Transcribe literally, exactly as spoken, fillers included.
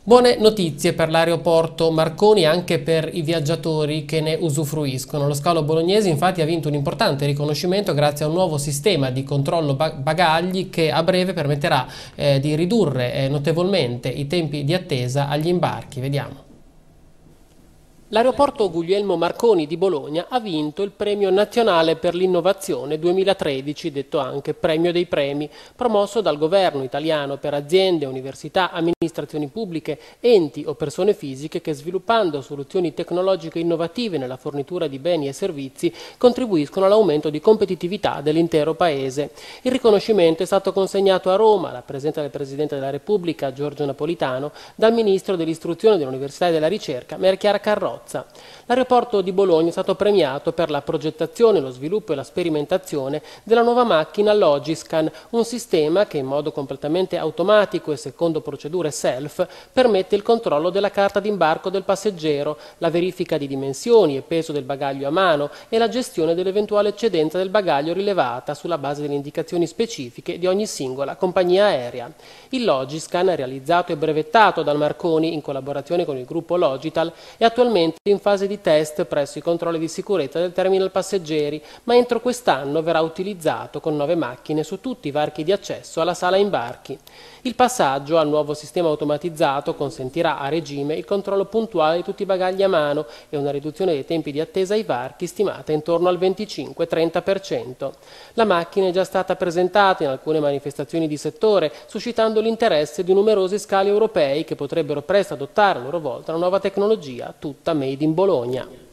Buone notizie per l'aeroporto Marconi anche per i viaggiatori che ne usufruiscono. Lo scalo bolognese infatti ha vinto un importante riconoscimento grazie a un nuovo sistema di controllo bagagli che a breve permetterà eh, di ridurre eh, notevolmente i tempi di attesa agli imbarchi. Vediamo. L'aeroporto Guglielmo Marconi di Bologna ha vinto il Premio Nazionale per l'Innovazione duemilatredici, detto anche Premio dei Premi, promosso dal governo italiano per aziende, università, amministrazioni pubbliche, enti o persone fisiche che sviluppando soluzioni tecnologiche innovative nella fornitura di beni e servizi contribuiscono all'aumento di competitività dell'intero Paese. Il riconoscimento è stato consegnato a Roma, alla presenza del Presidente della Repubblica Giorgio Napolitano, dal Ministro dell'Istruzione, dell'Università e della Ricerca Chiara Carrozza. L'aeroporto di Bologna è stato premiato per la progettazione, lo sviluppo e la sperimentazione della nuova macchina Logiscan, un sistema che in modo completamente automatico e secondo procedure self permette il controllo della carta d'imbarco del passeggero, la verifica di dimensioni e peso del bagaglio a mano e la gestione dell'eventuale eccedenza del bagaglio rilevata sulla base delle indicazioni specifiche di ogni singola compagnia aerea. Il Logiscan, realizzato e brevettato dal Marconi in collaborazione con il gruppo Logital, è attualmente in fase di test presso i controlli di sicurezza del terminal passeggeri, ma entro quest'anno verrà utilizzato con nove macchine su tutti i varchi di accesso alla sala imbarchi. Il passaggio al nuovo sistema automatizzato consentirà a regime il controllo puntuale di tutti i bagagli a mano e una riduzione dei tempi di attesa ai varchi stimata intorno al venticinque trenta per cento. La macchina è già stata presentata in alcune manifestazioni di settore, suscitando l'interesse di numerosi scali europei che potrebbero presto adottare a loro volta una nuova tecnologia tutta made in Bologna.